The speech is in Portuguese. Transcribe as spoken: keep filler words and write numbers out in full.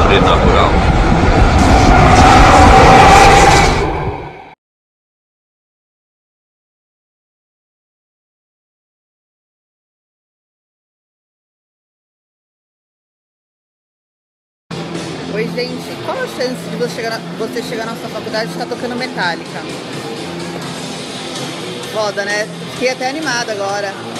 sobrenatural. Oi, gente, qual a chance de você chegar na, você chegar na sua faculdade e estar tocando Metallica? Foda, né? Fiquei até animada agora.